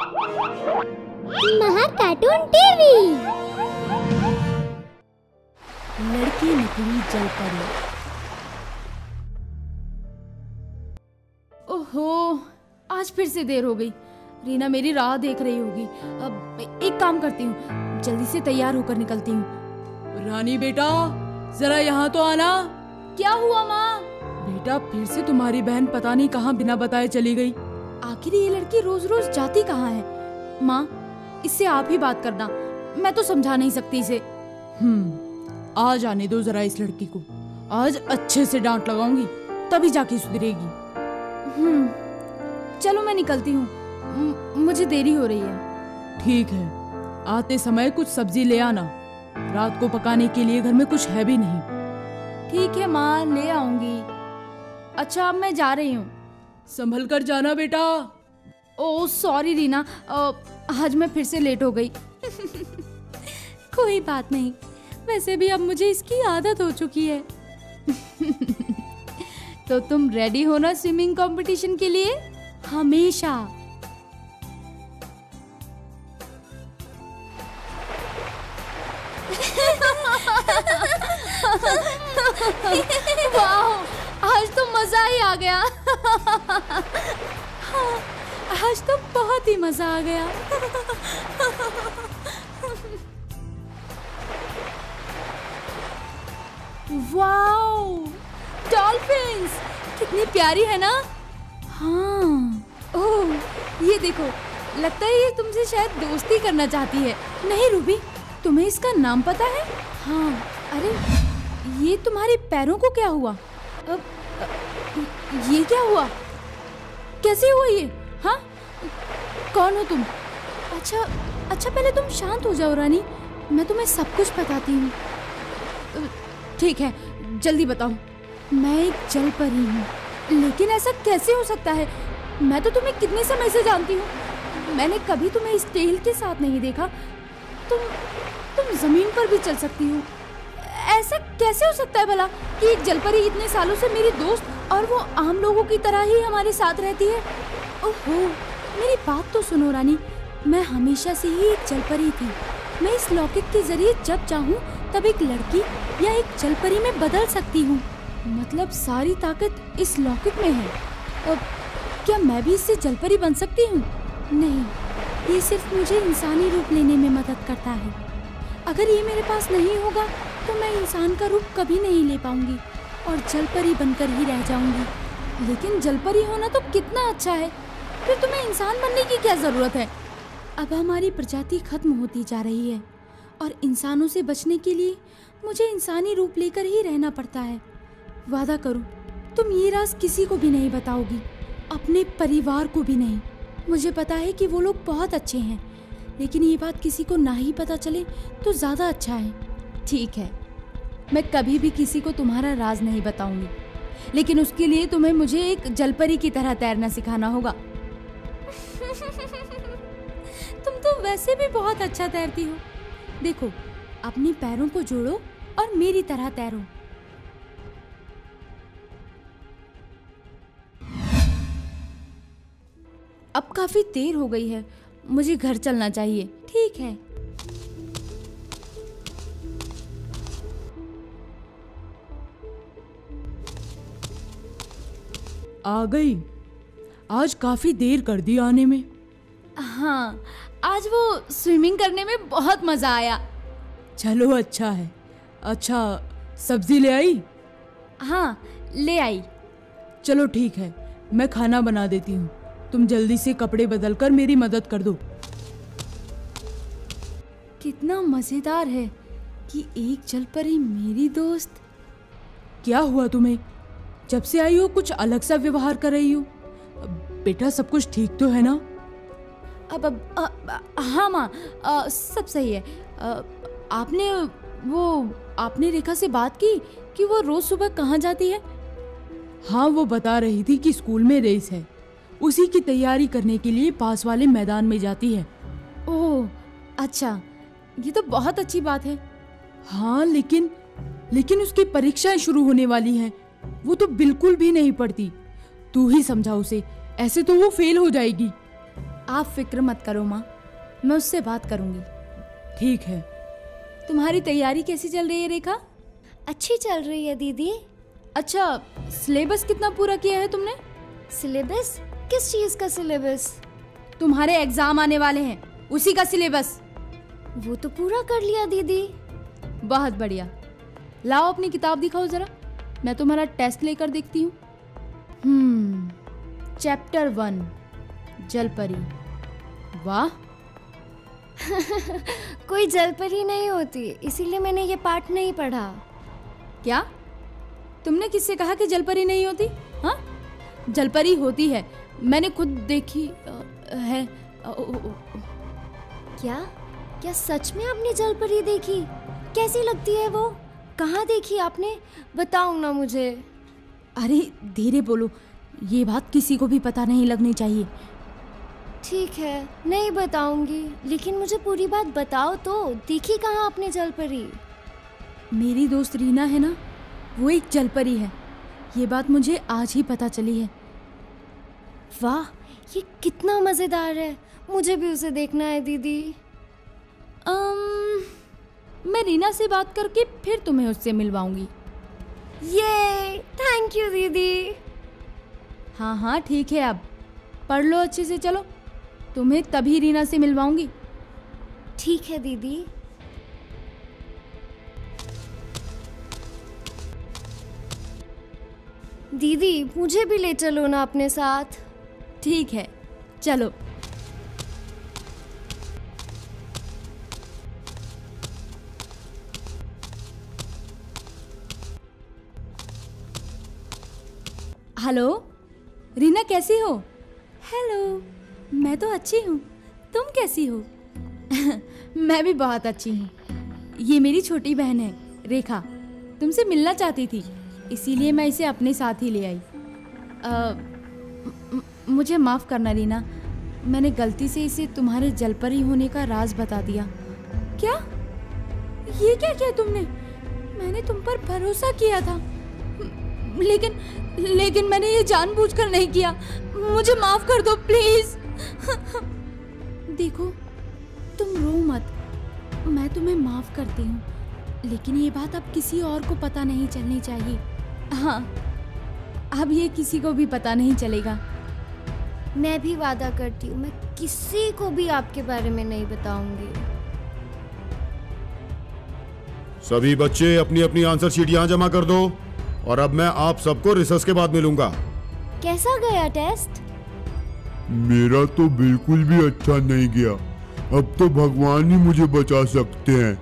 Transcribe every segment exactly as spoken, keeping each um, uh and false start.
महा cartoon TV. लड़की निकली जल परी। ओहो, आज फिर से देर हो गई। रीना मेरी राह देख रही होगी। अब एक काम करती हूँ, जल्दी से तैयार होकर निकलती हूँ। रानी बेटा, जरा यहाँ तो आना। क्या हुआ माँ? बेटा, फिर से तुम्हारी बहन पता नहीं कहाँ बिना बताए चली गई। आखिर ये लड़की रोज रोज जाती कहाँ है? माँ, इससे आप ही बात करना, मैं तो समझा नहीं सकती इसे। हम्म आज आने दो जरा इस लड़की को। आज अच्छे से डांट लगाऊंगी, तभी जाके सुधरेगी। हम्म चलो मैं निकलती हूँ, मुझे देरी हो रही है। ठीक है, आते समय कुछ सब्जी ले आना। रात को पकाने के लिए घर में कुछ है भी नहीं। ठीक है माँ, ले आऊंगी। अच्छा, अब मैं जा रही हूँ। संभल कर जाना बेटा। ओह सॉरी रीना, आज मैं फिर से लेट हो गई। कोई बात नहीं, वैसे भी अब मुझे इसकी आदत हो चुकी है। तो तुम रेडी हो ना स्विमिंग कंपटीशन के लिए? हमेशा। वाह, आज तो मजा ही आ गया। आज तो बहुत ही मजा आ गया। वाओ, डॉल्फिन्स कितनी प्यारी है ना। हाँ, ओह ये देखो, लगता है ये तुमसे शायद दोस्ती करना चाहती है। नहीं रूबी, तुम्हें इसका नाम पता है? हाँ, अरे ये तुम्हारे पैरों को क्या हुआ? अब ये क्या हुआ? कैसे हुआ ये? हाँ, कौन हो तुम? अच्छा अच्छा पहले तुम शांत हो जाओ रानी, मैं तुम्हें सब कुछ बताती हूँ। ठीक है, जल्दी बताओ। मैं एक जल परी हूँ। लेकिन ऐसा कैसे हो सकता है? मैं तो तुम्हें कितने समय से जानती हूँ। मैंने कभी तुम्हें इस टेल के साथ नहीं देखा। तुम तुम जमीन पर भी चल सकती हो। ऐसा कैसे हो सकता है भला कि एक जलपरी इतने सालों से मेरी दोस्त और वो आम लोगों की तरह ही हमारे साथ रहती है? ओहो, मेरी बात तो सुनो रानी, मैं हमेशा से ही एक जलपरी थी। मैं इस लॉकेट के जरिए जब चाहूँ तब एक लड़की या एक जलपरी में बदल सकती हूँ। मतलब सारी ताकत इस लॉकेट में है। अब क्या मैं भी इससे जलपरी बन सकती हूँ? नहीं, ये सिर्फ मुझे इंसानी रूप लेने में मदद करता है। अगर ये मेरे पास नहीं होगा तो मैं इंसान का रूप कभी नहीं ले पाऊंगी और जलपरी बनकर ही रह जाऊंगी। लेकिन जलपरी होना तो कितना अच्छा है, फिर तुम्हें इंसान बनने की क्या जरूरत है? अब हमारी प्रजाति खत्म होती जा रही है और इंसानों से बचने के लिए मुझे इंसानी रूप लेकर ही रहना पड़ता है। वादा करो तुम ये राज किसी को भी नहीं बताओगी, अपने परिवार को भी नहीं। मुझे पता है कि वो लोग बहुत अच्छे हैं, लेकिन ये बात किसी को ना ही पता चले तो ज़्यादा अच्छा है। ठीक है, मैं कभी भी किसी को तुम्हारा राज नहीं बताऊंगी, लेकिन उसके लिए तुम्हें मुझे एक जलपरी की तरह तैरना सिखाना होगा। तुम तो वैसे भी बहुत अच्छा तैरती हो। देखो, अपने पैरों को जोड़ो और मेरी तरह तैरो। अब काफी देर हो गई है, मुझे घर चलना चाहिए। ठीक है। आ गई? आज काफी देर कर दी आने में। हाँ, आज वो स्विमिंग करने में बहुत मजा आया। चलो अच्छा है। अच्छा, सब्जी ले आई? हाँ, ले आई। चलो ठीक है, मैं खाना बना देती हूँ। तुम जल्दी से कपड़े बदलकर मेरी मदद कर दो। कितना मजेदार है कि एक जलपरी मेरी दोस्त। क्या हुआ तुम्हें? जब से आई हो कुछ अलग सा व्यवहार कर रही हो। बेटा, सब कुछ ठीक तो है ना? अब अब आ, आ, हाँ माँ, सब सही है। आ, आपने वो आपने रेखा से बात की कि वो रोज सुबह कहाँ जाती है? हाँ, वो बता रही थी कि स्कूल में रेस है, उसी की तैयारी करने के लिए पास वाले मैदान में जाती है। ओह अच्छा, ये तो बहुत अच्छी बात है। हाँ, लेकिन लेकिन उसकी परीक्षाएं शुरू होने वाली हैं। वो तो बिल्कुल भी नहीं पढ़ती। तू ही समझा उसे, ऐसे तो वो फेल हो जाएगी। आप फिक्र मत करो माँ, मैं उससे बात करूंगी। ठीक है। तुम्हारी तैयारी कैसी चल रही है रेखा? अच्छी चल रही है दीदी। अच्छा, सिलेबस कितना पूरा किया है तुमने? सिलेबस? किस चीज का सिलेबस? तुम्हारे एग्जाम आने वाले हैं, उसी का सिलेबस। वो तो पूरा कर लिया दीदी। बहुत बढ़िया। लाओ अपनी किताब दिखाओ जरा, मैं तुम्हारा टेस्ट लेकर देखती हूँ। हम्म चैप्टर वन, जलपरी। वाह। कोई जलपरी नहीं होती, इसीलिए मैंने ये पाठ नहीं पढ़ा। क्या? तुमने किससे कहा कि जलपरी नहीं होती? हाँ, जलपरी होती है, मैंने खुद देखी अ, है। अ, ओ, ओ, ओ। क्या क्या सच में आपने जलपरी देखी? कैसी लगती है वो? कहाँ देखी आपने? बताओ ना मुझे। अरे धीरे बोलो, ये बात किसी को भी पता नहीं लगनी चाहिए। ठीक है, नहीं बताऊंगी, लेकिन मुझे पूरी बात बताओ तो। देखी कहाँ आपने जलपरी? मेरी दोस्त रीना है ना, वो एक जलपरी है। ये बात मुझे आज ही पता चली है। वाह, ये कितना मजेदार है। मुझे भी उसे देखना है दीदी। अम, मैं रीना से बात करके फिर तुम्हें उससे मिलवाऊंगी। ये थैंक यू दीदी। हाँ हाँ ठीक है, अब पढ़ लो अच्छे से। चलो, तुम्हें तभी रीना से मिलवाऊंगी। ठीक है दीदी। दीदी मुझे भी ले चलो ना अपने साथ। ठीक है, चलो। हेलो रीना, कैसी हो? हेलो, मैं तो अच्छी हूँ, तुम कैसी हो? मैं भी बहुत अच्छी हूँ। ये मेरी छोटी बहन है रेखा, तुमसे मिलना चाहती थी, इसीलिए मैं इसे अपने साथ ही ले आई। आ, म, मुझे माफ़ करना रीना, मैंने गलती से इसे तुम्हारे जलपरी होने का राज बता दिया। क्या? ये क्या किया तुमने? मैंने तुम पर भरोसा किया था, लेकिन लेकिन मैंने ये जानबूझकर नहीं किया। मुझे माफ कर दो प्लीज। देखो, तुम रो मत, मैं तुम्हें माफ करती हूँ, लेकिन ये बात अब किसी और को पता नहीं चलनी चाहिए। हाँ, अब ये किसी को भी पता नहीं चलेगा। मैं भी वादा करती हूँ, मैं किसी को भी आपके बारे में नहीं बताऊंगी। सभी बच्चे अपनी अपनी आंसर शीट यहाँ जमा कर दो, और अब मैं आप सबको रिसर्च के बाद मिलूंगा। कैसा गया टेस्ट? मेरा तो बिल्कुल भी अच्छा नहीं गया। अब तो भगवान ही मुझे बचा सकते हैं।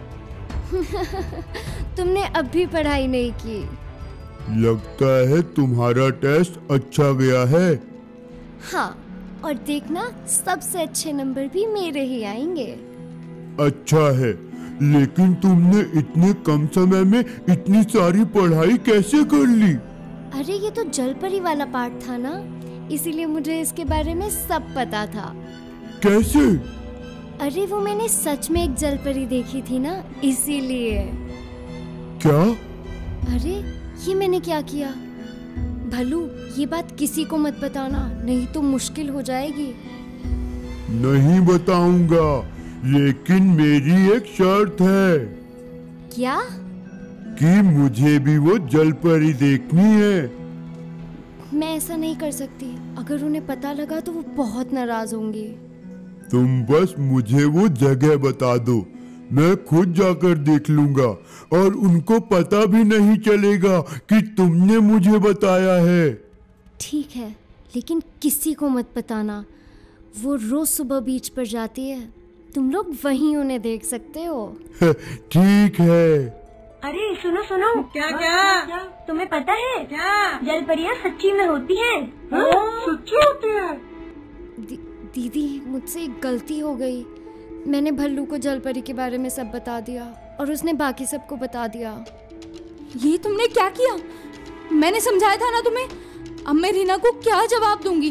तुमने अब भी पढ़ाई नहीं की। लगता है तुम्हारा टेस्ट अच्छा गया है। हाँ, और देखना सबसे अच्छे नंबर भी मेरे ही आएंगे। अच्छा है, लेकिन तुमने इतने कम समय में इतनी सारी पढ़ाई कैसे कर ली? अरे ये तो जलपरी वाला पार्ट था ना, इसीलिए मुझे इसके बारे में सब पता था। कैसे? अरे वो मैंने सच में एक जलपरी देखी थी ना, इसीलिए। क्या? अरे ये मैंने क्या किया? भलू, ये बात किसी को मत बताना, नहीं तो मुश्किल हो जाएगी। नहीं बताऊंगा, लेकिन मेरी एक शर्त है। क्या? कि मुझे भी वो जलपरी देखनी है। मैं ऐसा नहीं कर सकती, अगर उन्हें पता लगा तो वो बहुत नाराज होंगी। तुम बस मुझे वो जगह बता दो, मैं खुद जाकर देख लूंगा, और उनको पता भी नहीं चलेगा कि तुमने मुझे बताया है। ठीक है, लेकिन किसी को मत बताना। वो रोज सुबह बीच पर जाती है, तुम लोग वहीं उन्हें देख सकते हो। ठीक है। अरे सुनो सुनो, क्या क्या तुम्हें पता है क्या जलपरियां सच्ची में होती हैं? सच्ची होती है? दी, दीदी मुझसे एक गलती हो गई। मैंने भल्लू को जलपरी के बारे में सब बता दिया, और उसने बाकी सबको बता दिया। ये तुमने क्या किया? मैंने समझाया था ना तुम्हें। अब मैं रीना को क्या जवाब दूंगी?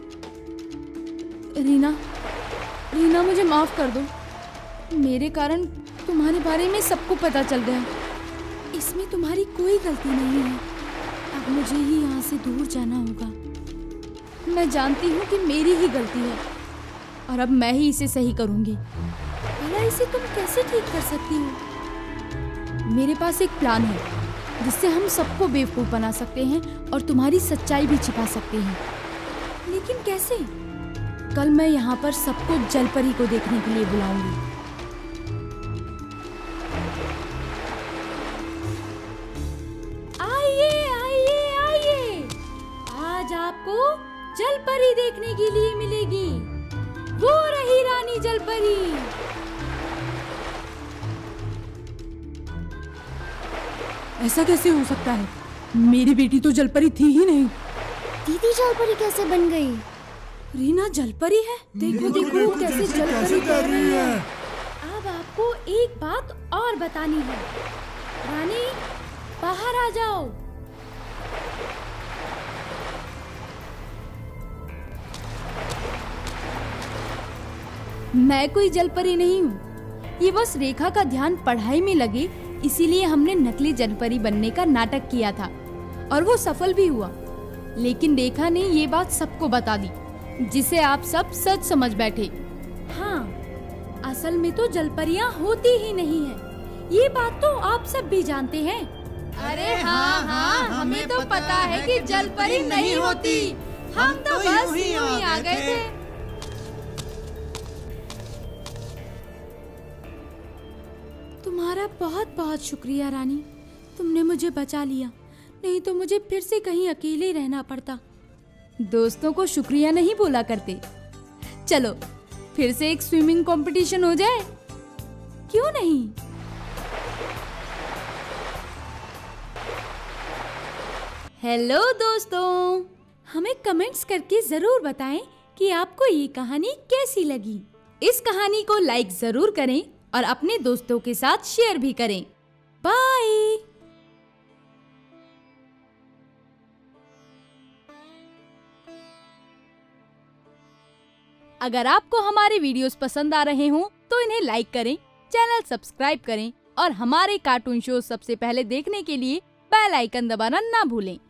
रीना रीना मुझे माफ कर दो, मेरे कारण तुम्हारे बारे में सबको पता चल गया। इसमें तुम्हारी कोई गलती नहीं है। अब मुझे ही यहाँ से दूर जाना होगा। मैं जानती हूँ कि मेरी ही गलती है, और अब मैं ही इसे सही करूंगी। भला इसे तुम कैसे ठीक कर सकती हो? मेरे पास एक प्लान है जिससे हम सबको बेवकूफ बना सकते हैं और तुम्हारी सच्चाई भी छिपा सकते हैं। लेकिन कैसे? कल मैं यहाँ पर सबको जलपरी को देखने के लिए बुलाऊंगी। आइए आइए आइए, आज आपको जलपरी देखने के लिए मिलेगी। वो रही रानी जलपरी। ऐसा कैसे हो सकता है? मेरी बेटी तो जलपरी थी ही नहीं। दीदी जलपरी कैसे बन गई? रीना जलपरी है। देखो देखो कैसे जलपरी कर रही है। अब आपको एक बात और बतानी है। रानी बाहर आ जाओ। मैं कोई जलपरी नहीं हूँ। ये बस रेखा का ध्यान पढ़ाई में लगे, इसीलिए हमने नकली जलपरी बनने का नाटक किया था और वो सफल भी हुआ। लेकिन रेखा ने ये बात सबको बता दी, जिसे आप सब सच समझ बैठे। हाँ, असल में तो जलपरियाँ होती ही नहीं है। ये बात तो आप सब भी जानते हैं। अरे हाँ हाँ, हमें तो पता है कि जलपरी नहीं होती। हम तो बस यूं ही आ गए थे। तुम्हारा बहुत बहुत शुक्रिया रानी, तुमने मुझे बचा लिया, नहीं तो मुझे फिर से कहीं अकेले रहना पड़ता। दोस्तों को शुक्रिया नहीं बोला करते। चलो फिर से एक स्विमिंग कंपटीशन हो जाए, क्यों नहीं? हेलो दोस्तों, हमें कमेंट्स करके जरूर बताएं कि आपको ये कहानी कैसी लगी। इस कहानी को लाइक जरूर करें और अपने दोस्तों के साथ शेयर भी करें। बाय। अगर आपको हमारे वीडियोस पसंद आ रहे हों तो इन्हें लाइक करें, चैनल सब्सक्राइब करें और हमारे कार्टून शो सबसे पहले देखने के लिए बेल आइकन दबाना ना भूलें।